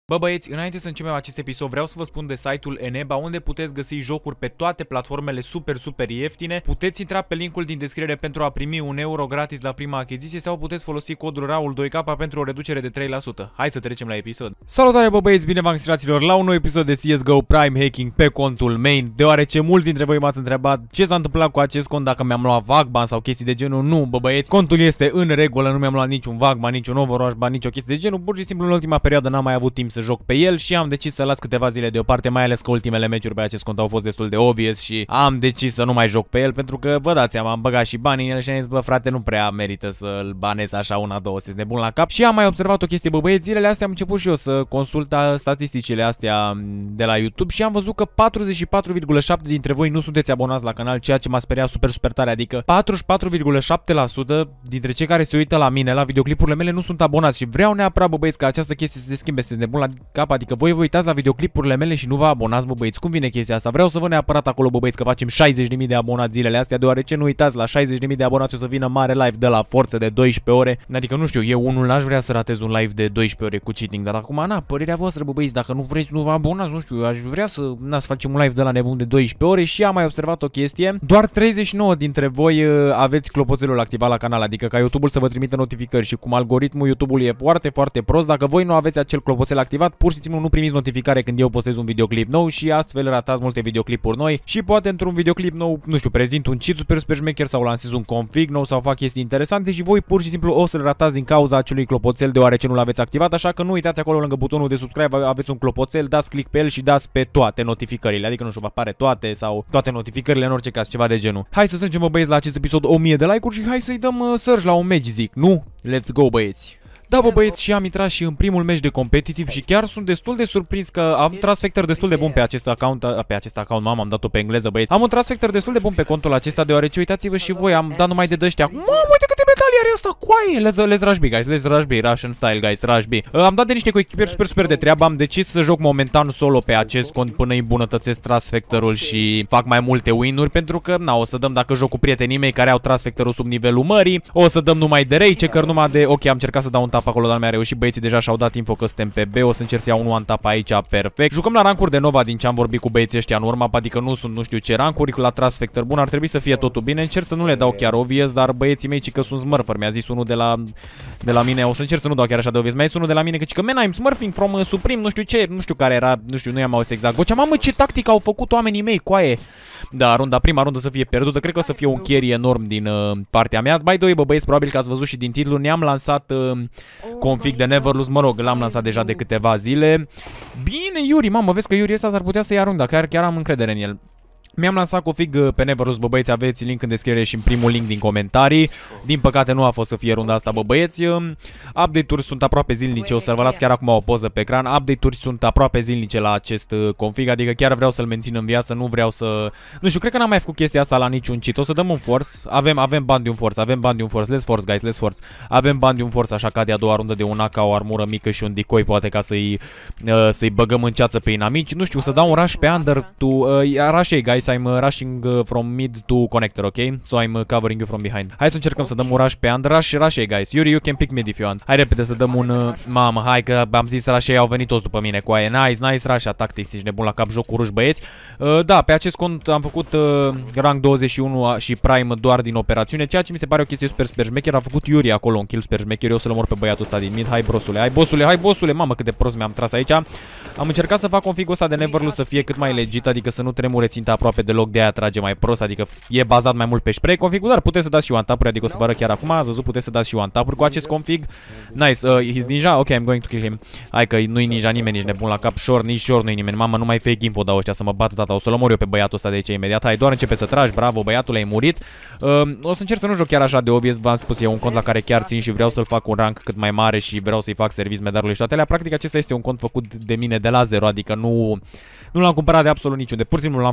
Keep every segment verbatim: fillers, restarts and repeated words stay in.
Bă băieți, înainte să începem acest episod, vreau să vă spun de site-ul Eneba, unde puteți găsi jocuri pe toate platformele super, super ieftine. Puteți intra pe linkul din descriere pentru a primi un euro gratis la prima achiziție sau puteți folosi codul Raul doi K pentru o reducere de trei la sută. Hai să trecem la episod. Salutare bă băieți, bine v-am găsit la un nou episod de C S G O Prime Hacking pe contul main, deoarece mulți dintre voi m-ați întrebat ce s-a întâmplat cu acest cont, dacă mi-am luat Vagban sau chestii de genul. Nu, bă băieți, contul este în regulă, nu mi-am luat niciun Vagban, niciun Overwatch, ba nicio chestie de genul, pur și simplu în ultima perioadă n-am mai avut timp să joc pe el și am decis să las câteva zile deoparte, mai ales că ultimele meciuri pe acest cont au fost destul de obvious și am decis să nu mai joc pe el pentru că, vă dați seama, am băgat și bani în el și am zis, bă frate, nu prea merită să-l banez așa una, două, să nebun la cap. Și am mai observat o chestie, bă băieți, zilele astea am început și eu să consult statisticile astea de la YouTube și am văzut că patruzeci și patru virgulă șapte la sută dintre voi nu sunteți abonați la canal, ceea ce m-a speriat super, super tare, adică patruzeci și patru virgulă șapte la sută dintre cei care se uită la mine, la videoclipurile mele, nu sunt abonați și vreau neapărat, bă băieți, ca această chestie să se schimbe, să nebun la cap, adică voi vă uitați la videoclipurile mele și nu vă abonați, bă băieți. Cum vine chestia asta? Vreau să vă neapărat acolo, bă băieți, că facem șaizeci de mii de abonați zilele astea, deoarece nu uitați, la șaizeci de mii de abonați o să vină mare live de la forță de douăsprezece ore. Adică nu știu, eu unul n-aș vrea să ratez un live de douăsprezece ore cu cheating, dar acum, na, părerea voastră, bă băieți, dacă nu vreți, nu vă abonați, nu știu, aș vrea să, na, să facem un live de la nebun de douăsprezece ore. Și am mai observat o chestie, doar treizeci și nouă dintre voi uh, aveți clopoțelul activat la canal, adică ca YouTube-ul să vă trimită notificări și cum algoritmul YouTube-ului e foarte, foarte prost, dacă voi nu aveți acel clopoțel activat, pur și simplu nu primiți notificare când eu postez un videoclip nou și astfel ratați multe videoclipuri noi și poate într-un videoclip nou, nu știu, prezint un cheat super super șmecher sau lansez un config nou sau fac chestii interesante și voi pur și simplu o să-l ratați din cauza acelui clopoțel deoarece nu l-aveți activat, așa că nu uitați acolo lângă butonul de subscribe aveți un clopoțel, dați click pe el și dați pe toate notificările, adică nu știu, vă apare toate sau toate notificările, în orice caz, ceva de genul. Hai să strângem, bă băieți, la acest episod o mie de like-uri și hai să-i dăm uh, search la un match, zic, nu? Let's go, băieți! Da, bă băieți, și am intrat și în primul meci de competitiv și chiar sunt destul de surprins că am trans factor destul de bun pe acest account, pe acest account, mamă, am dat-o pe engleză, băieți. Am un trans factor destul de bun pe contul acesta, deoarece uitați-vă și voi, am dat numai de dăștia. Mamă, uite câte medalii are ăsta, coaie! Let's, let's rush B, guys, let's rush B, Russian style, guys, rush B. Uh, am dat de niște coechipieri super, super de treabă, am decis să joc momentan solo pe acest cont până îi îmbunătățesc trans factorul și fac mai multe win-uri, pentru că, na, o să dăm dacă joc cu prietenii mei care au trans factorul sub nivelul mării, o să dăm numai de ray checker, numai de, ok, am încercat să dau un tap acolo, dar mi-a reușit. Băieții deja și-au dat info că suntem pe B, o să încerc să iau un one tap aici, perfect. Jucăm la rancuri de Nova din ce am vorbit cu băieții ăștia în urmă, adică nu sunt nu știu ce rancuri, la trans factor bun, ar trebui să fie totul bine. Încerc să nu le dau chiar obvious, dar băieții mei ci că sunt smurfer, mi-a zis unul de la de la mine, o să încerc să nu dau chiar așa de obvious. Mi-a zis unul de la mine că ci că man, I'm smurfing from uh, Supreme, nu știu ce, nu știu care era, nu știu, nu i-am auzit exact. Vocea, mamă, ce tactică au făcut oamenii mei, coaie. Da, runda, prima rundă să fie pierdută, cred că o să fie un carry enorm din uh, partea mea. By the way, bă băieți, probabil că ați văzut și din titlu, ne-am lansat uh, config de Never Lose, mă rog, l-am lansat deja de câteva zile. Bine, Yuri, mamă, vezi că Yuri ăsta s-ar putea să ia runda, chiar, chiar am încredere în el. Mi-am lansat config pe Never Lose, bă băieți, aveți link în descriere și în primul link din comentarii. Din păcate nu a fost să fie runda asta, bă băieți. Update-uri sunt aproape zilnice, o să vă las chiar acum o poză pe ecran. Update-uri sunt aproape zilnice la acest config, adică chiar vreau să-l mențin în viață, nu vreau să... Nu știu, cred că n-am mai făcut chestia asta la niciun cheat. O să dăm un force, avem, avem bani de un force, avem bani de un force, let's force, guys, let's force. Avem bani de un force, așa ca de a doua rundă de un A K, o armură mică și un decoy, poate ca să-i uh, să-i băgăm în ceață pe inamici. Nu știu, să dau un rush pe under to... Uh, rush ei, guys, I'm rushing uh, from mid to connector, ok? So I'm uh, covering you from behind. Hai să încercăm să dăm un rush pe under, rush, rush ei, guys. Yuri, you can pick mid if you want. Hai repede să dăm un... Uh, mamă, hai că am zis rush ei, au venit toți după mine cu aia. Nice, nice rush, tactics, ești nebun la cap, joc cu ruși, băieți. Uh, da, pe acest cont am făcut uh, rank douăzeci și unu și prime doar din operațiune, ceea ce mi se pare o chestie super, super șmecher. A făcut Yuri acolo un kill super șmecher, eu să-l omor pe băiatul ăsta din mid. Hai, brosule, hai, bossule, hai, bossule, mamă, cât de prost mi-am tras aici. Am încercat să fac configul ăsta de Never Lose să fie cât mai legit, adică să nu tremure ținta aproape deloc, de aia trage mai prost, adică e bazat mai mult pe spray config, dar puteți să dați și one tap-uri, adică o să vă arăt chiar acum, ați văzut, puteți să dați și one tap-uri cu acest config. Nice, uh, he's ninja, ok, I'm going to kill him. Hai că nu-i ninja nimeni, nici nebun la cap, short, nici short nu-i nimeni, mamă, nu mai fake info dau ăștia să mă bată tata, o să-l omor eu pe băiatul ăsta de aici imediat. Hai, doar începe să tragi, bravo, băiatul, ai murit. Uh, o să încerc să nu joc chiar așa de obvious, v-am spus, e un cont la care chiar țin și vreau să-l fac un rank cât mai mare și vreau să-i fac service medarului și toate alea. Practic acesta este un cont făcut de mine de la zero, adică nu... Nu l-am cumpărat de absolut niciunde, pur și simplu l-am făcut, am cumpărat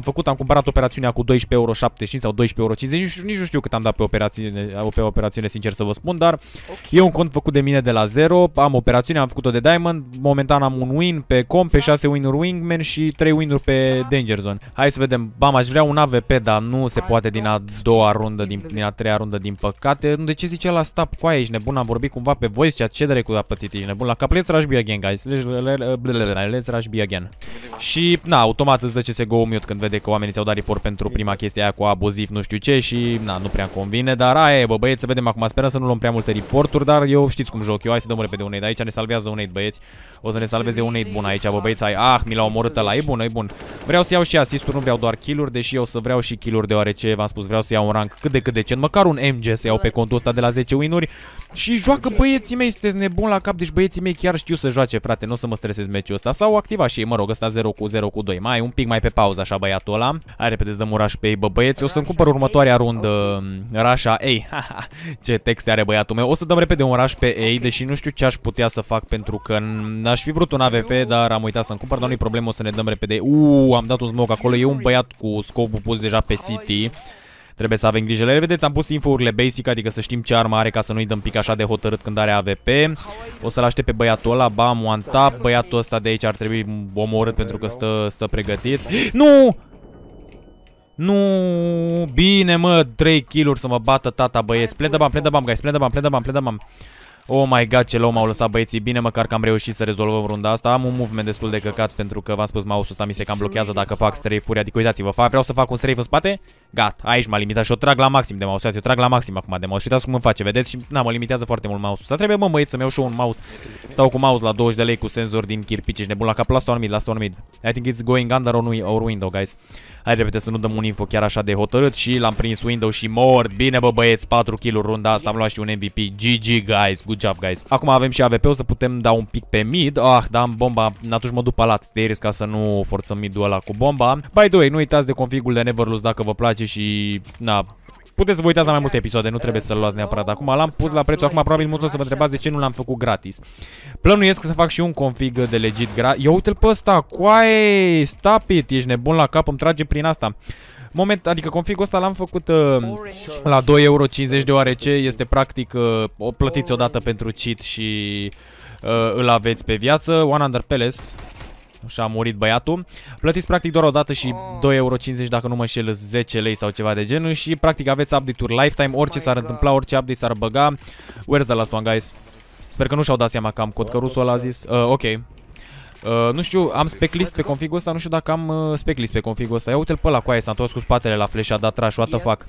cumpărat operațiunea cu doisprezece euro șaptezeci și cinci sau doisprezece euro cincizeci, nici, nici nu știu cât am dat pe operațiune, pe operațiune, sincer să vă spun, dar e un cont făcut de mine de la zero, am operațiunea, am făcut-o de Diamond, momentan am un win pe comp, pe șase win-uri Wingman și trei win-uri pe Danger Zone. Hai să vedem, bam, aș vrea un A V P, dar nu se poate din a doua rundă, din, din a treia rundă, din păcate. De ce zice la stop? Coaie, ești nebun, am vorbit cumva pe voice chat, ce drecu a pățit, ești nebun la cap. Let's rush B again, guys, let's rush B again. Și, na, automat îți dă C S G O mute când vede că oamenii ți-au dat report pentru prima chestie aia cu abuziv, nu știu ce, și, na, nu prea convine, dar aia e, bă, băieți, să vedem acum, sperăm să nu luăm prea multe reporturi, dar eu știți cum joc eu, hai să dăm repede un nade, aici ne salvează un nade, băieți, o să ne salveze un nade bun aici, bă, băieți, hai, ah, mi l-a omorât ăla, e bun, e bun. Vreau să iau și asisturi, nu vreau doar kill-uri, deși eu să vreau și kill-uri, deoarece, v-am spus, vreau să iau un rank cât de cât decent, măcar un M G să iau pe contul ăsta de la zece win-uri și joacă băieții mei, sunteți nebun la cap, deci băieții mei chiar știu să joace, frate, nu o să mă stresez meciul ăsta, sau activa și ei, mă rog, ăsta zero cu zero cu doi, mai un pic mai pe pauză, așa, băiatul ăla. Hai repede să dăm un rush pe ei, bă, băieți, o să-mi cumpăr următoarea rundă Rasha, ei, haha, ce texte are băiatul meu, o să dăm repede un rush pe ei, deși nu știu ce aș putea să fac, pentru că n-aș fi vrut un A V P, dar am uitat să-mi cumpăr, dar nu-i problemă, o să ne dăm repede. Uuu, am dat un smoke acolo, e un băiat cu scopul pus deja pe City. Trebuie să avem grijă. Le vedeți, am pus info-urile basic, adică să știm ce armă are ca să nu-i dăm pic așa de hotărât când are A V P. O să-l aștept pe băiatul ăla, bam, one tap. Băiatul ăsta de aici ar trebui omorât pentru că stă, stă pregătit. Nu! Nu, bine mă, trei kill-uri să mă bată tata, băieți. Play bam, play bam, guys, play bam, play bam, play bam. Oh my god, ce low m-au lăsat băieții. Bine măcar că am reușit să rezolvăm runda asta. Am un movement destul de căcat pentru că v-am spus, mouse-ul ăsta mi se cam blochează dacă fac strafe-uri. Adică uitați-vă, vreau să fac un strafe în spate. Gata, aici m-a limitat și o trag la maxim de mouse. Eu trag la maxim acum de mouse. Și uitați cum îmi face, vedeți? Și na, mă limitează foarte mult mouse-ul. Să trebuie, mă, măiți, să-mi iau și un mouse. Stau cu mouse la douăzeci de lei cu senzor din chirpici. Ești nebun la cap, las-o on mid, las-o on mid. I think it's going under or window, guys. Hai repede să nu dăm un info chiar așa de hotărât și l-am prins window și mort. Bine, bă, băieți, patru kill-uri runda asta. Am luat și un M V P. G G, guys. Good job, guys. Acum avem și A V P, o să putem da un pic pe mid. Ah, da, am bomba. Atunci mă duc pe lat stairs ca să nu forțăm mid-ul ăla cu bomba. By the way, nu uitați de configul de Never Lose dacă vă place și na, puteți să vă uitați la mai multe episoade, nu trebuie să-l luați neapărat acum. L-am pus la prețul acum, probabil mulți o să vă întrebați de ce nu l-am făcut gratis. Plănuiesc să fac și un config de legit gratis. Ia uite-l pe ăsta, coaie, stop it, ești nebun la cap, îmi trage prin asta. Moment, adică configul ăsta l-am făcut uh, la doi euro cincizeci deoarece este practic uh, o plătiți odată pentru cheat și uh, îl aveți pe viață. One Under Palace. Și a murit băiatul. Plătiți practic doar o dată și doi euro cincizeci dacă nu mă înșel, zece lei sau ceva de genul. Și practic aveți update-uri lifetime, orice s-ar întâmpla, orice update s-ar băga. Where's the last one, guys? Sper că nu și-au dat seama că am cod, că rusul ăla a zis. Uh, ok. Uh, nu știu, am spec list pe configul ăsta, nu știu dacă am uh, spec list pe configul ăsta. Ia uite-l pe ăla, coaie, s-a întors cu spatele la flash, a dat trash, what the fuck.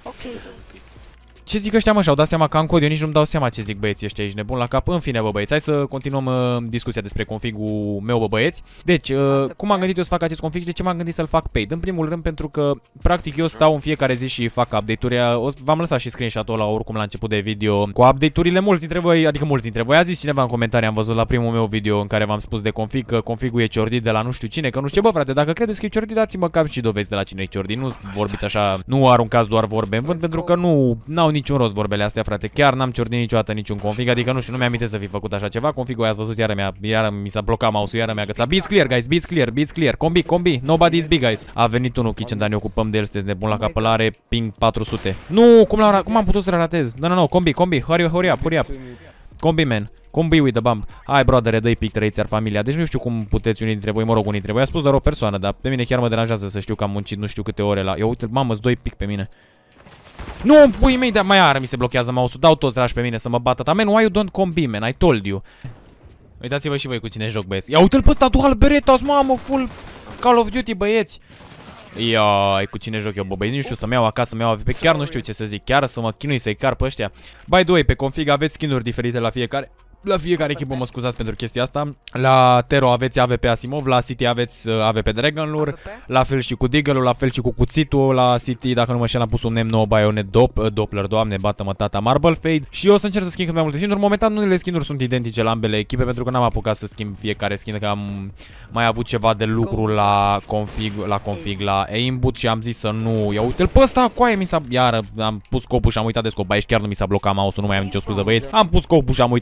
Ce zic ăștia, mă, și-au dat seama că am cod, eu nici nu-mi dau seama ce zic băieții ăștia aici, nebun la cap. În fine, bă, băieți, hai să continuăm uh, discuția despre configul meu, bă, băieți. Deci, uh, cum am gândit eu să fac acest config și de ce m-am gândit să-l fac paid? În primul rând pentru că, practic, eu stau în fiecare zi și fac update-uri. V-am lăsat și screenshot-ul ăla oricum la început de video cu update-urile. Mulți dintre voi, adică mulți dintre voi, a zis cineva în comentarii, am văzut la primul meu video în care v-am spus de config că configul e ciordit de la nu știu cine, că nu știu ce, bă, frate, dacă credeți că e ciordit, dați-mă cam și dovezi de la cine e ciordit. Nu vorbiți așa, nu aruncați doar vorbe în vânt, pentru că nu n-au niciun rost vorbele astea, frate. Chiar n-am ciordit niciodată niciun config, adică nu știu, nu mi-am amintesc să fi făcut așa ceva. Configul aia ați văzut, iară mi-a, iară mi s-a blocat mouse-ul, iară mi-a găsat. Beats clear, guys, beats clear, beats clear. Combi, combi, nobody is big, guys. A venit unul kitchen, dar ne ocupăm de el, sunteți nebun la cap, ăla are ping patru sute. Nu, cum l-am cum am putut să ratez? Nu, nu, nu, combi, combi, hurry, hurry up, hurry up. Combi, man. Combi with the bump. Hai, brother, dă-i pic, trăiți ar familia. Deci nu știu cum puteți unii dintre voi, mă rog, unii dintre voi. A spus doar o persoană, dar pe mine chiar mă deranjează să știu că am muncit nu știu câte ore la. Ia uite, mamă, îți doi pic pe mine. Nu, pui mei, dar mai iară mi se blochează mouse-ul. Dau toți rași pe mine să mă bată. Ta, man, why you don't combi, man? I told you. Uitați-vă și voi cu cine joc, băieți. Ia uite-l pe ăsta, dual Berettas, mamă, full Call of Duty, băieți. Ia, cu cine joc eu, bă, băieți, nu știu, să-mi iau acasă, să-mi iau A V P, chiar nu știu ce să zic, chiar să mă chinui să-i car pe ăștia. By the way, pe config aveți skin-uri diferite la fiecare. La fiecare echipă, mă scuzați pentru chestia asta. La Tero aveți A V P Asimov, la City aveți A V P Dragon-lure, la fel și cu Deagle-ul, la fel și cu cuțitul. La City, dacă nu mă știu, am pus un M nouă Bayonet Dop, Doppler, doamne, bată-mă tata, Marble Fade. Și eu o să încerc să schimb cât mai multe skin-uri. Momentan unele skin-uri sunt identice la ambele echipe, pentru că n-am apucat să schimb fiecare skin, că am mai avut ceva de lucru la config, la config, la aimbot și am zis să nu. Ia uite-l pe ăsta, coaie, mi s-a, iar am pus scopul și am uitat de scop. Aici chiar nu mi s-a blocat mouse-ul, nu mai am nicio scuză, băieți. Am pus scopul și am uitat să trag.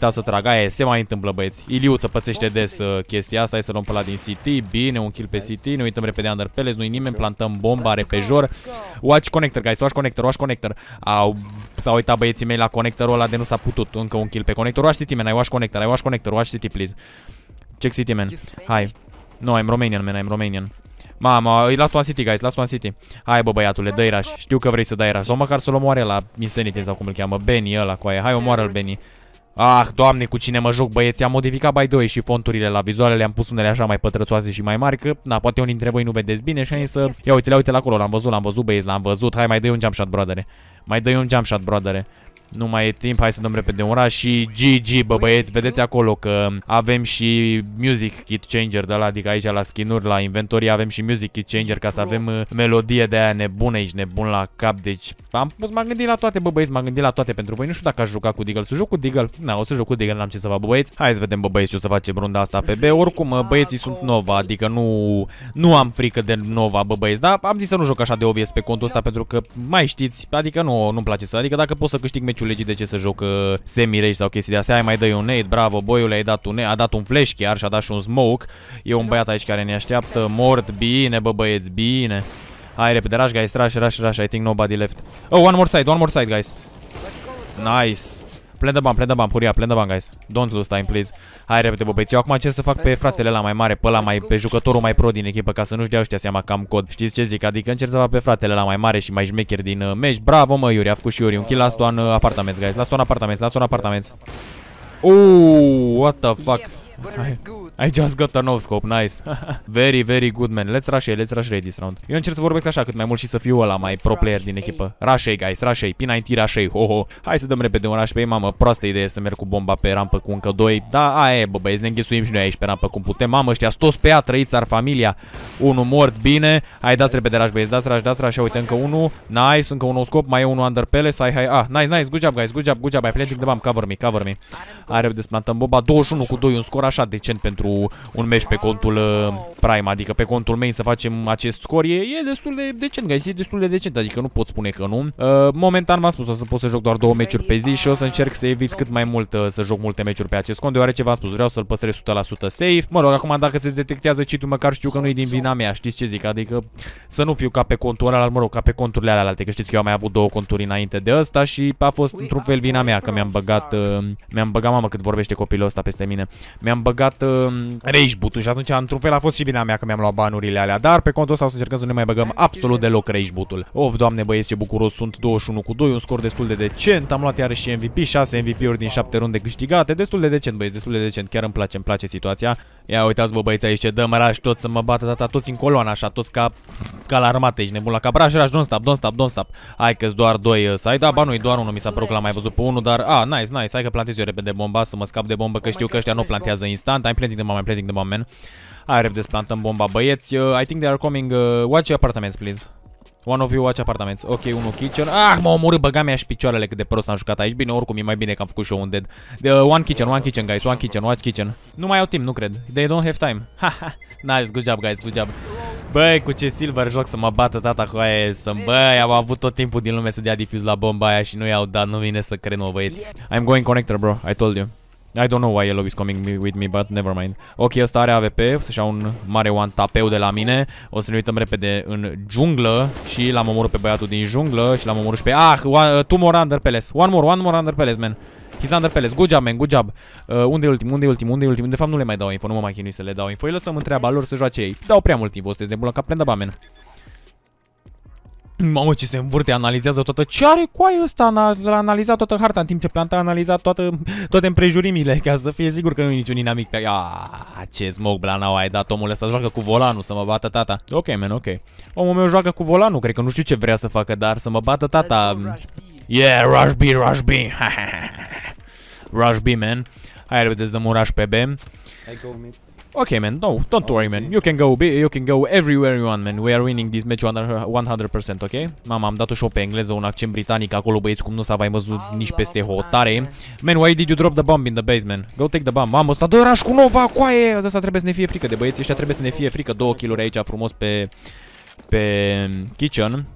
aia se mai întâmplă, băieți. Iliuță pățește des uh, chestia asta. Hai să luăm pe ăla din City. Bine, un kill pe City. Ne uităm repede Under Palace. Nu-i nimeni. Plantăm bomba repejor. Watch connector, guys. Watch connector, watch connector. Au, s-au uitat băieții mei la connectorul ăla de nu s-a putut. Încă un kill pe connector. Watch City, man. I watch connector. I watch connector. Watch City, please. Check City, man. Hai. No, I'm Romanian, man. I'm Romanian. Mama, îi las one City, guys, las one City. Hai, bă, băiatule, dă-i rush. Știu că vrei să dai rush. Sau măcar să-l omoare la Insanity sau cum îl cheamă. Benny ăla cu aia. Hai, omoară-l, Benny. Ah, doamne, cu cine mă joc, băieți. Am modificat by the way și fonturile la vizuale. Le-am pus unele așa mai pătrățoase și mai mari. Că, na, poate unii dintre voi nu vedeți bine. Și hai să... Ia uite, le uite la acolo. L-am văzut, l-am văzut, băieți, l-am văzut. Hai, mai dă-i un jump shot, broadere. Mai dă-i un jump shot, broadere. Nu mai e timp, hai să dăm repede un rush și G G, bă băieți, vedeți acolo că avem și Music Kit Changer de la, adică aici la skin-uri, la inventory avem și Music Kit Changer ca să avem uh, melodie de aia nebună, ești nebun la cap, deci am pus, m-am gândit la toate, bă băieți, m-am gândit la toate pentru voi, nu știu dacă aș juca cu Deagle, să joc cu Deagle, na, o să joc cu Deagle, n-am ce să fac, bă băieți, hai să vedem, bă băieți, ce o să facem runda asta pe B, oricum, băieții sunt Nova, adică nu, nu am frică de Nova, bă băieți, dar am zis să nu joc așa de obvious pe contul ăsta pentru că mai știți, adică nu, nu-mi place să, adică dacă pot să câștig meciul legit, de ce să joc semi-rage sau chestii de astea. Hai, mai dă-i un nade, bravo, boiule, ai dat un nade, a dat un flash chiar și a dat și un smoke. E un băiat aici care ne așteaptă, mort, bine, bă băieți, bine. Hai, repede, rush, guys, rush, rush, rush, I think nobody left. Oh, one more side, one more side, guys. Nice. Plan the bomb, plan the bomb, hurry up, plan the bomb, guys. Don't lose time, please. Hai, repede, bă băieți, eu acum încerc să fac pe fratele ăla mai mare, pe ăla mai, pe jucătorul mai pro din echipă, ca să nu-și dea ăștia seama că am cod. Știți ce zic? Adică încerc să fac pe fratele ăla mai mare și mai șmecher din uh, meci. Bravo, mă, Iuri, a făcut și Iuri un kill. Last one uh, apartments, guys. Last one apartments, last one apartments. Oh, what the fuck? I, I just got a no scope, nice. Very, very good, man. Let's rush A, let's rush A this round. Eu încerc să vorbesc așa cât mai mult și să fiu ăla mai pro player din echipă. Rush A, guys, rush A, P nouăzeci rush A, ho, ho. Hai să dăm repede un rush pe ei, mamă, proastă idee să merg cu bomba pe rampă cu încă doi. Da, aia e, bă, băieți, ne înghesuim și noi aici pe rampă cum putem. Mamă, ăștia toți pe ea, trăiți ar familia. Unul mort, bine. Hai, dați repede rush, băieți, dați rush, dați rush. Uite, încă unul. Nice, încă unul scop, mai e unul Under Palace. Hai, hai, ah, nice, nice, good job, guys, good job, good job. Hai, planting the bomb, cover me, cover me. Hai, repede, plantăm bomba. douăzeci și unu cu doi, un scor așa decent pentru un meci pe contul uh, Prime, adică pe contul main să facem acest scor e, e destul de decent, guys, e destul de decent, adică nu pot spune că nu. Uh, momentan m-am spus, o să pot să joc doar două meciuri pe zi și o să încerc să evit cât mai mult uh, să joc multe meciuri pe acest cont, deoarece v-am spus, vreau să-l păstrez o sută la sută safe. Mă rog, acum dacă se detectează cheat-ul, măcar știu că nu e din vina mea, știți ce zic, adică să nu fiu ca pe contul ăla, mă rog, ca pe conturile alea alte, că știți că eu am mai avut două conturi înainte de ăsta și a fost într-un fel vina mea că mi-am băgat, uh, mi-am băgat, mamă, cât vorbește copilul ăsta peste mine. Mi-am băgat uh, rage boot-ul și atunci într-un fel a fost și vina mea că mi-am luat banurile alea, dar pe contul ăsta o să încercăm să ne mai băgăm absolut deloc rage boot-ul. Of, doamne băieți, ce bucuros sunt, douăzeci și unu cu doi, un scor destul de decent, am luat iarăși și M V P, șase M V P-uri din șapte runde câștigate, destul de decent, băieți, destul de decent, chiar îmi place, îmi place situația. Ia uitați, bă băieți, aici ce dăm rush, toți să mă bată data, toți în coloană așa, toți ca ca la armată, ești nebun la cap, rush, rush, don't stop, don't stop, don't stop. Hai că-s doar doi uh, side, da, ba nu-i doar unul, mi s-a părut că l-am mai văzut pe unul, dar ah, nice, nice, hai că plantez eu repede bomba, să mă scap de bombă, că știu că ăștia nu plantează instant. I'm planting the bomb, I'm planting the bomb, man. Hai, repede, plantăm bomba, băieți. Uh, I think they are coming. Uh, watch apartments, please. One of you watch apartments. Ok, unul kitchen. Ah, m-a omorât, băga mea și picioarele cât de prost am jucat aici. Bine, oricum e mai bine că am făcut și eu un dead. The, uh, one kitchen, one kitchen, guys. One kitchen, one kitchen. Nu mai au timp, nu cred. They don't have time. Haha. Nice, good job, guys, good job. Băi, cu ce silver joc să mă bată tata cu aia să băi, am avut tot timpul din lume să dea diffuse la bomba aia și nu i-au dat, nu vine să cred, mă băieți. I'm going connector, bro, I told you. I don't know why Yellow is coming with me, but never mind. Ok, ăsta are A V P, o să-și ia un mare one tapeu de la mine. O să ne uităm repede în junglă și l-am omorât pe băiatul din junglă și l-am omorât și pe... Ah, one, uh, two more Under Palace, one more, one more Under Palace, man. He's Under Palace, good job, man, good job. Uh, unde e ultim, unde e ultim, unde e ultim? De fapt nu le mai dau info, nu mă mai chinui să le dau info. Îi lăsăm întreaba lor să joace ei. Dau prea mult timp, o să te debulă ca plenda, man. Mamă, ce se învârte, analizează toată... Ce are coaie ăsta? A analizat toată harta în timp ce planta a analizat toată, toate împrejurimile, ca să fie sigur că nu e niciun inamic pe... Aaaa, ce smoke blanau ai dat, omul ăsta joacă cu volanul, să mă bată tata. Ok, man, ok. Omul meu joacă cu volanul, cred că nu știu ce vrea să facă, dar să mă bată tata. Yeah, rush B, rush B. Rush B, man. Hai, repede, să dăm un rush pe B. Okay, man, no, don't worry, man. You can go, you can go everywhere you want, man. We are winning this match one hundred percent, ok? Mama, am dat-o și-o pe engleză, un accent britanic acolo, băieți, cum nu s-a mai văzut nici peste hotare. Man, why did you drop the bomb in the base, man? Go take the bomb. Mamă, ăsta dă rush cu Nova, coaie! Asta trebuie să ne fie frică de băieți, ăștia trebuie să ne fie frică. Două kill-uri aici frumos pe... pe kitchen.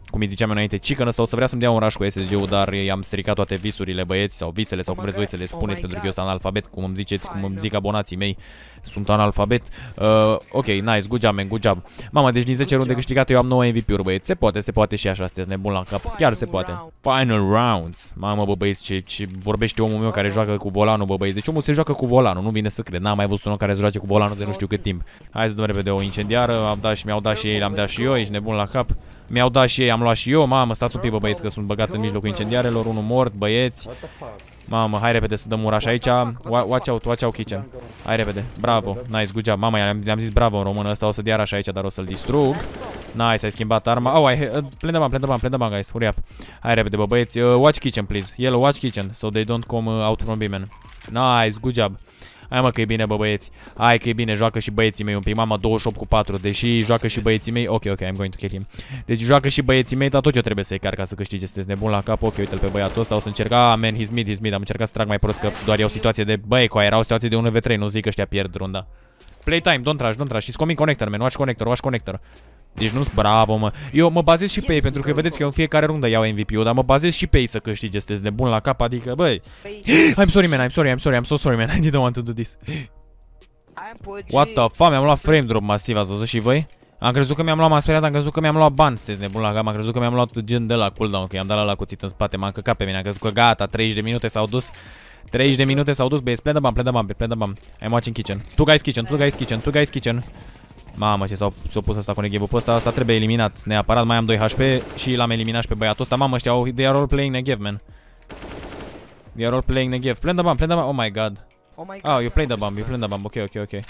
cum îi ziceam înainte, Chicken ăsta o să vrea să-mi dea un rush cu S S G-ul, dar i-am stricat toate visurile, băieți, sau visele, sau cum vreți voi să le spuneți, pentru că eu sunt analfabet, cum îmi ziceți, cum îmi zic abonații mei, sunt analfabet. Uh, ok, nice, good job, man, good job. Mama, deci din zece runde câștigate eu am nouă M V P-uri, băieți, se poate, se poate și așa, sunteți nebun la cap, chiar se poate. Final rounds, mamă, bă, băieți, ce, ce vorbește omul meu care joacă cu volanul, bă, băieți, deci omul se joacă cu volanul, nu vine să cred, n-am mai văzut un om care se joace cu volanul de nu știu cât timp. Hai să dăm repede o incendiară, am dat și mi-au dat și ei, le-am dat și eu, ești nebun la cap. Mi-au dat și ei, am luat și eu, mamă, stați un pic, bă, băieți, că sunt băgat în mijlocul incendiarelor, unul mort, băieți. Mamă, hai repede să dăm uraș aici. Watch out, watch out kitchen. Hai repede, bravo, nice, good job. Mama, i-am zis bravo în română, ăsta o să dea raș aici, dar o să-l distrug. Nice, ai schimbat arma. Oh, ai, play the bomb, play the bomb, play the bomb, guys, hurry up. Hai repede, bă, băieți, uh, watch kitchen, please. Yellow, watch kitchen, so they don't come uh, out from B, man. Nice, good job. Hai mă că e bine, bă, băieți. Hai că e bine, joacă și băieții mei un pic. Mama, douăzeci și opt cu patru, deși joacă și băieții mei. Ok, ok, I'm going to kill him. Deci joacă și băieții mei, dar tot eu trebuie să-i car ca să câștige. Sunteți nebun la cap. Ok, uite-l pe băiatul ăsta. O să încerc. Ah, man, he's mid, he's mid. Am încercat să trag mai prost, că doar e o situație de... Băi, cu aia era o situație de unu v trei, nu zic că ăștia pierd runda. Playtime, don't trash, don't trash. She's coming connector, man. Watch connector, watch connector. Deci nu-s bravo, mă. Eu mă bazez și pe ei, pentru că vedeți că eu în fiecare rundă iau M V P-ul, dar mă bazez și pe ei să câștige. Sunteți nebun la cap, adică, băi. I'm sorry, man, I'm sorry, I'm sorry, I'm so sorry, man. I didn't want to do this. What the fuck, mi-am luat frame drop masiv, ați văzut și voi? Am crezut că mi-am luat, m-am speriat, am crezut că mi-am luat bani, sunteți nebun la cap, am crezut că mi-am luat gen de la cooldown, că i-am dat la la cuțit în spate, m-am căcat pe mine, am crezut că gata, treizeci de minute s-au dus, treizeci de minute s-au dus, băieți, play the bomb, play the bomb, play the bomb, I'm watching kitchen, two guys kitchen, two guys kitchen, two guys kitchen. Mamă, ce s-au pus ăsta cu negev-ul pe ăsta, ăsta trebuie eliminat, neapărat, mai am doi H P și l-am eliminat și pe băiatul ăsta, mamă, ăștia, they are all playing negev, man. They are all playing negev, play the bomb, play the bomb, oh my god. Oh, you play the bomb, you play the bomb, ok, ok, ok.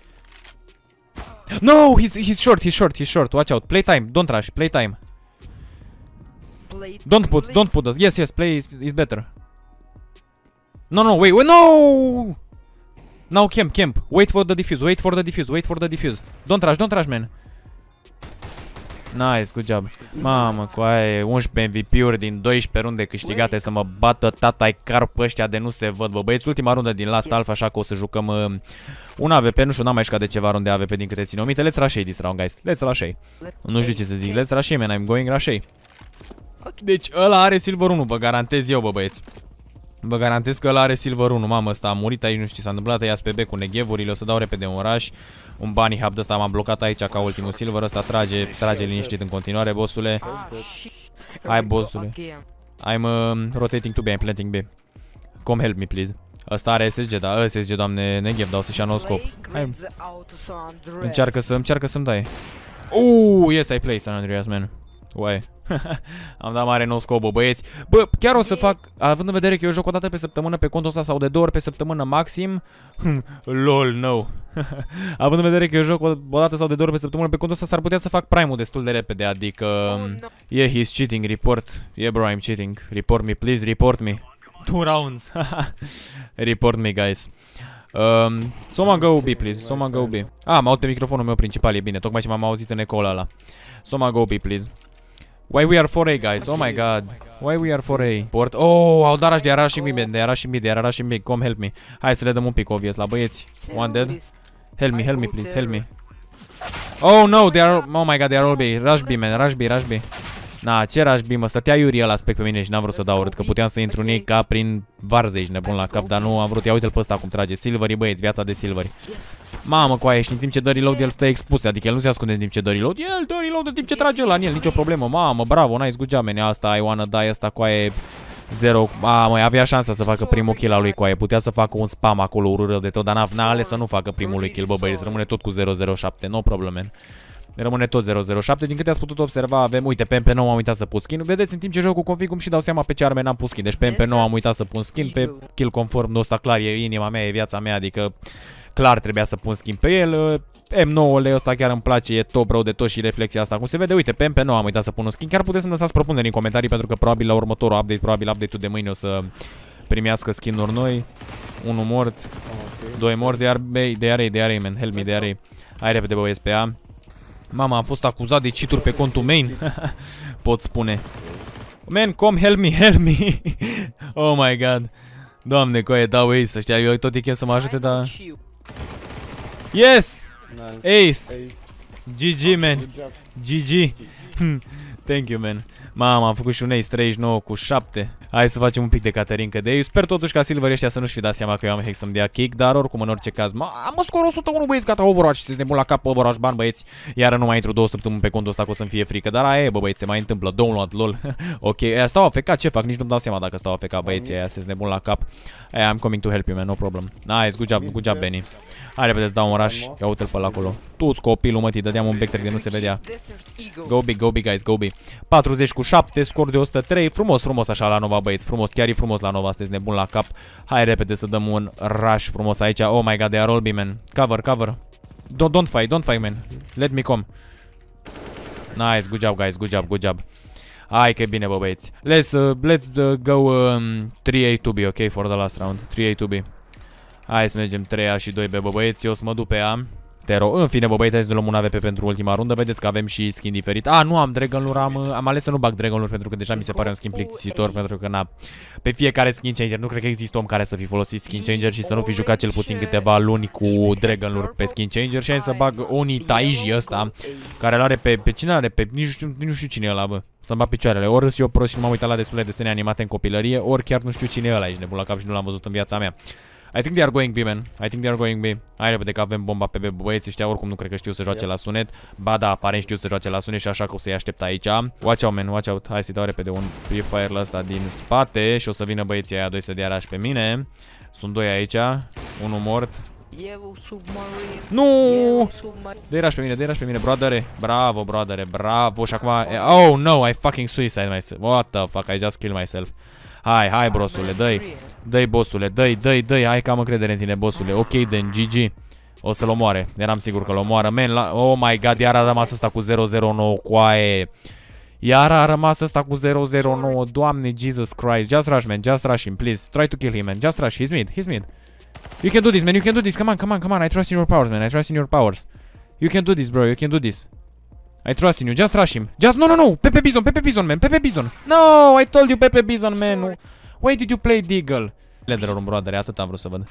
No, he's he's short, he's short, he's short. Watch out. Playtime. Don't rush. Playtime. Don't put, don't put us. Yes, yes. Play is better. No, no, wait, wait, no. Now camp, camp. Wait for the defuse. Wait for the defuse. Wait for the defuse. Don't rush, don't rush, man. Nice, good job. Mamă, cu aia unsprezece M V P-uri din doisprezece runde câștigate, să mă bată tata-i car pe ăștia de nu se văd, bă. Băieți, ultima rundă din Last Alpha, așa că o să jucăm uh, un A V P, nu știu, n-am mai jucat de ceva runde A V P din câte țin o minte. Let's rush this round, guys. Let's rush. Nu știu ce să zic. Let's rush, man. I'm going rush. Deci ăla are Silver unu, vă garantez eu, bă, băieți. Vă garantez că ăla are Silver unu. Mamă, ăsta a murit aici, nu știu ce s-a întâmplat. Ia S P B cu neghevurile, o să dau repede un rush. Un bunny hub de ăsta m-am blocat aici ca ultimul silver. Ăsta trage, trage liniștit în continuare, bossule. Hai, bossule. I'm uh, rotating to B, I'm planting B. Come help me, please. Ăsta are S S G, da, S S G, doamne, negev, dau să-și ia nou scop. Hai. Încearcă să, încearcă să-mi dai. Uuu, yes, I play San Andreas, man. Uai. Am dat mare nou scop, bă, băieți. Bă, chiar o să fac, având în vedere că eu joc o dată pe săptămână pe contul ăsta sau de două ori pe săptămână maxim. Lol, no. Având în vedere că eu joc o, o dată sau de două ori pe săptămână pe contul ăsta, s-ar putea să fac prime-ul destul de repede, adică... Yeah, he's cheating, report. Yeah, bro, I'm cheating. Report me, please, report me. Two rounds. Report me, guys. Um, someone go B, please. Someone go B. Ah, mă aud pe microfonul meu principal, e bine. Tocmai ce m-am auzit în eco-ul ăla. Someone go B, please. Why we are four A, guys? Oh my god. Why we are four A? Port. Oh, au dat rush, de rush mid, de rush mid, de rush mid. Come help me. Hai să le dăm un pic obvious la băieți. One dead. Help me, help me, please. Help me. Oh no, they are. Oh my god, they are all B. Rush B, man. Rush B, rush B. Na, ce rush B, mă? Stătea Yuri ăla spec pe mine și n-am vrut să dau urât, că puteam să intru în ei ca prin varză, ești nebun la cap, dar nu am vrut. Ia uite-l pe ăsta cum trage. Silvery, băieți, viața de Silvery. Mamă, cu aia, și în timp ce dă reload, el stă expus, adică el nu se ascunde în timp ce dă reload. El dă reload în timp ce trage ăla în el, nicio problemă. Mamă, bravo, nice, good job, man. Asta, I wanna die, asta cu aia zero. A, măi, avea șansa să facă primul kill al lui cu aia. Putea să facă un spam acolo, urât de tot, dar n-a ales să nu facă primul lui kill, bă, băieți, rămâne tot cu zero zero șapte, no problem, man. Rămâne tot zero zero șapte. Din câte ați putut observa, avem, uite, pe M P nouă am uitat să pun skin. Vedeți, în timp ce joc cu config, cum și dau seama pe ce arme n-am pus skin. Deci pe M P nouă am uitat să pun skin, pe kill conform, ăsta clar e inima mea, e viața mea, adică clar trebuia să pun skin pe el. M nouă-le ăsta chiar îmi place, e top rău de tot și reflexia asta. Cum se vede, uite, pe M P nouă am uitat să pun un skin. Chiar puteți să-mi lăsați propuneri în comentarii, pentru că probabil la următorul update, probabil update-ul de mâine o să primească skin-uri noi. Unul mort, doi morți, iar de are, de are, man, help me, de are. Hai repede, bă, S P A. Mama, am fost acuzat de cheat-uri pe contul main. Pot spune. Man, come help me, help me. Oh my god. Doamne, coaie, dau ace, să știa, eu tot e chem să mă ajute, dar... Yes! Ace! G G, man. G G. Thank you, man. Mama, am făcut și un ace treizeci și nouă cu șapte. Hai să facem un pic de Caterinca de ei. Sper totuși ca Silver ăștia să nu-și fi dat seama că eu am hack să-mi dea kick, dar oricum în orice caz. Am scor o sută unu, băieți, gata, Overwatch. Sunteți nebun la cap, Overwatch, bani, băieți. Iar nu mai intru două săptămâni pe contul ăsta că o să-mi fie frică, dar aia e, bă, băieți, se mai întâmplă. Download, lol. Ok, aia stau A F K, ce fac? Nici nu-mi dau seama dacă stau A F K, băieți, aia sunteți nebun la cap. Aia, I'm coming to help you, man, no problem. Nice, good job, good job, Benny. Hai repede să dau un rush. Ia uite-l pe ăla acolo. Tu-ți copilul, mă, dădeam un backtrack de nu se vedea. Go big, go big, guys, go big. patruzeci cu șapte, scor de o sută trei. Frumos, frumos așa la Nova, băieți. Frumos, chiar e frumos la Nova, sunteți nebun la cap. Hai repede să dăm un rush frumos aici. Oh my god, they are all B, man. Cover, cover. Don't, don't fight, don't fight, man. Let me come. Nice, good job, guys, good job, good job. Hai că e bine, bă, băieți. Let's, uh, let's uh, go um, trei A to B, ok, for the last round. trei A to B. Hai să mergem trei A și doi B, bă, băieți. Eu o să mă duc pe A. Tero. În fine, bă, băieți, hai să ne luăm un A V P pentru ultima rundă. Vedeți că avem și skin diferit. A, nu am Dragon Lure, am, am ales să nu bag Dragon Lure pentru că deja mi se pare un skin plictisitor. Pentru că, na, pe fiecare skin changer, nu cred că există om care să fi folosit skin changer și să nu fi jucat cel puțin câteva luni cu Dragon Lure pe skin changer. Și hai să bag Oni Taiji ăsta, care îl are pe, pe cine are, pe, nici nu știu, nu știu cine e ăla, bă. Să-mi bag picioarele. Ori eu prost și nu m-am uitat la destule desene animate în copilărie, ori chiar nu știu cine e ăla aici, nebun la cap și nu l-am văzut în viața mea. I think they are going B, man. I think they are going B. Hai repede că avem bomba pe B. Băieții ăștia oricum nu cred că știu să joace la sunet. Ba da, aparent știu să joace la sunet și așa că o să-i aștept aici. Watch out, man, watch out. Hai să-i dau repede un Free Fire la ăsta din spate și o să vină băieții aia doi să dea rush pe mine. Sunt doi aici. Unul mort. Nu! Dă-i rush pe mine, dă-i rush pe mine, broadere. Bravo, broadere, bravo. Și acum... Oh, no, I fucking suicide myself. What the fuck, I just killed myself. Hai, hai, brosule, dă-i. Dă-i, bossule, dă-i, dă-i, dă-i. Hai că am încredere în tine, bossule. Ok, then, G G. O să-l omoare. Eram sigur că-l omoară. Man, la... Oh my god, iar a rămas ăsta cu zero zero nouă, coaie. Iar a rămas ăsta cu zero zero nouă. Doamne, Jesus Christ. Just rush, man, just rush him, please. Try to kill him, man. Just rush. He's mid, he's mid. You can do this, man, you can do this. Come on, come on, come on. I trust in your powers, man. I trust in your powers. You can do this, bro. You can do this. I trust in you. Just rush him. Just... No, no, no. Pepe Bizon, Pepe Bizon, man. Pepe Bizon. No, I told you Pepe Bizon, man. Why did you play Deagle? Lederer, un broadere, atât am vrut să văd.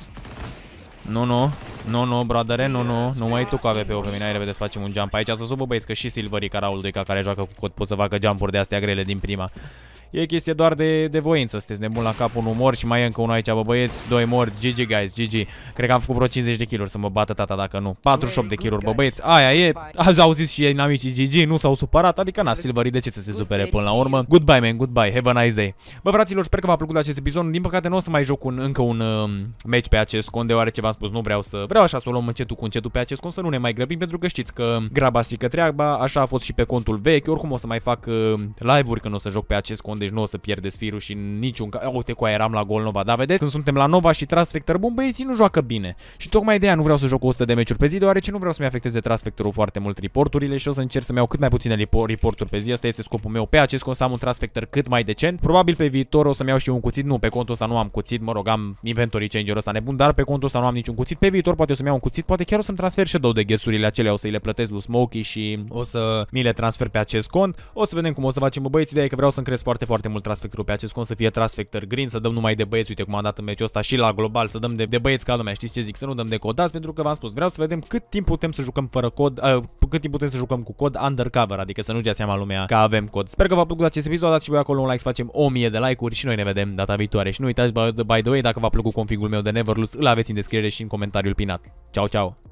Nu, nu. Nu, nu, broadere, nu, nu. Nu mai tu cu A V P-ul pe mine. Hai repede să facem un jump aici. Să subă, băieți, că și Silvery, ca Raul Duica, care joacă cu cod, pot să facă jump-uri de astea grele din prima. E chestie doar de, de voință, sunteți nebun la cap, unul mor și mai e încă unul aici, bă băieți, doi morți, G G guys, G G. Cred că am făcut vreo cincizeci de kill-uri să mă bată tata dacă nu. patruzeci și opt de kill-uri, bă băieți, aia e, ați auzit și ei inamicii G G, nu s-au supărat, adică na, Silvery, de ce să se supere până la urmă? Goodbye, man, goodbye, have a nice day. Bă, fraților, sper că v-a plăcut acest episod, din păcate nu o să mai joc un, încă un uh, match pe acest cont, deoarece v-am spus, nu vreau să, vreau așa să o luăm încetul cu încetul pe acest cont, să nu ne mai grăbim, pentru că știți că graba strică treaba, așa a fost și pe contul vechi, oricum o să mai fac uh, live-uri când o să joc pe acest cont, deci nu o să pierdeți firul și niciun ca... Uite cu aia eram la gol Nova, dar vedeți, când suntem la Nova și Trust-Factor bun, băieții nu joacă bine. Și tocmai de aia nu vreau să joc o sută de meciuri pe zi, deoarece nu vreau să-mi afecteze Trust-Factor-ul foarte mult reporturile și o să încerc să-mi iau cât mai puține reporturi pe zi. Asta este scopul meu pe acest cont, să am un Trust-Factor cât mai decent. Probabil pe viitor o să-mi iau și un cuțit, nu, pe contul ăsta nu am cuțit, mă rog, am inventory changer ăsta nebun, dar pe contul ăsta nu am niciun cuțit. Pe viitor poate o să-mi iau un cuțit, poate chiar o să-mi transfer shadow de ghesurile acelea, o să-i le plătesc lui Smokey și o să mi le transfer pe acest cont. O să vedem cum o să facem, bă, băieți, ideea e că vreau să-mi cresc foarte foarte mult Trust-Factor-ul pe acest cont, să fie Trust-Factor green, să dăm numai de băieți, uite cum am dat în meciul ăsta și la global, să dăm de, de băieți ca lumea, știți ce zic, să nu dăm de codați, pentru că v-am spus, vreau să vedem cât timp putem să jucăm fără cod, uh, cât timp putem să jucăm cu cod undercover, adică să nu-și dea seama lumea că avem cod. Sper că v-a plăcut acest episod, dați și voi acolo un like, să facem o mie de like-uri și noi ne vedem data viitoare. Și nu uitați, by the way, dacă v-a plăcut configul meu de Neverlose, îl aveți în descriere și în comentariul pinat. Ciao, ciao!